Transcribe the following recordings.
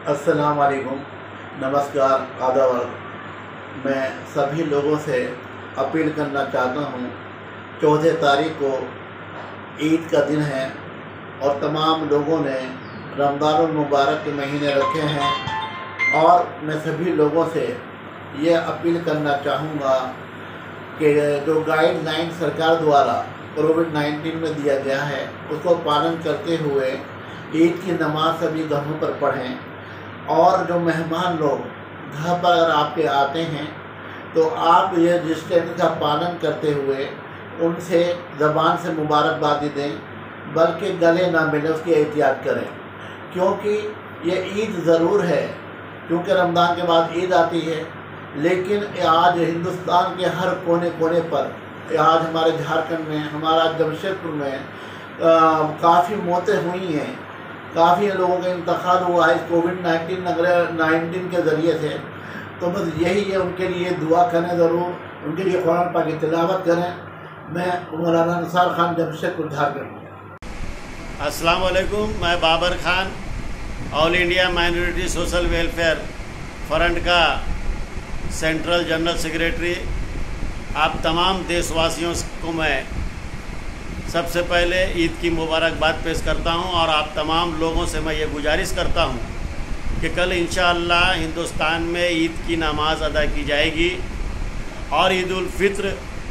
अस्सलाम वालेकुम, नमस्कार, आदाब। मैं सभी लोगों से अपील करना चाहता हूँ। 14 तारीख को ईद का दिन है और तमाम लोगों ने रमज़ानुल मुबारक के महीने रखे हैं और मैं सभी लोगों से ये अपील करना चाहूँगा कि जो गाइडलाइन सरकार द्वारा कोविड-19 में दिया गया है उसको पालन करते हुए ईद की नमाज सभी घरों पर पढ़ें। और जो मेहमान लोग घर पर अगर आपके आते हैं तो आप ये डिस्टेंस का पालन करते हुए उनसे ज़बान से मुबारकबादी दें, बल्कि गले ना मिले उसकी एहतियात करें, क्योंकि ये ईद ज़रूर है, क्योंकि रमज़ान के बाद ईद आती है। लेकिन आज हिंदुस्तान के हर कोने कोने पर, आज हमारे झारखंड में, हमारा जमशेदपुर में काफ़ी मौतें हुई हैं, काफ़ी लोगों का इंतकाल हुआ है कोविड-19 के ज़रिए से। तो बस यही है, उनके लिए दुआ करें ज़रूर, उनके लिए कुरान पाक की तिलावत करें। मैं मौलाना निसार खान, जमशेदपुर, झारखंड। अस्सलाम वालेकुम। मैं Babar Khan, all India minority social welfare front का सेंट्रल जनरल सेक्रेटरी। आप तमाम देशवासियों को मैं सबसे पहले ईद की मुबारकबाद पेश करता हूं और आप तमाम लोगों से मैं ये गुजारिश करता हूं कि कल इंशाअल्लाह हिंदुस्तान में ईद की नमाज अदा की जाएगी और ईद उल फित्र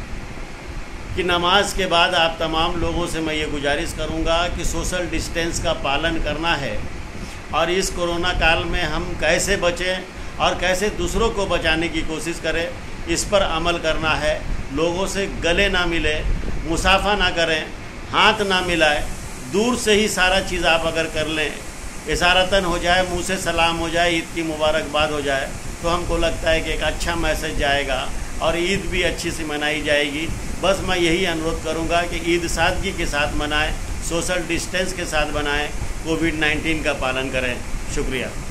की नमाज के बाद आप तमाम लोगों से मैं ये गुजारिश करूंगा कि सोशल डिस्टेंस का पालन करना है और इस कोरोना काल में हम कैसे बचें और कैसे दूसरों को बचाने की कोशिश करें, इस पर अमल करना है। लोगों से गले ना मिले, मुसाफा ना करें, हाथ ना मिलाएं, दूर से ही सारा चीज़ आप अगर कर लें, इशारतन हो जाए, मुंह से सलाम हो जाए, ईद की मुबारकबाद हो जाए, तो हमको लगता है कि एक अच्छा मैसेज जाएगा और ईद भी अच्छी सी मनाई जाएगी। बस मैं यही अनुरोध करूंगा कि ईद सादगी के साथ मनाएं, सोशल डिस्टेंस के साथ मनाएं, कोविड-19 का पालन करें। शुक्रिया।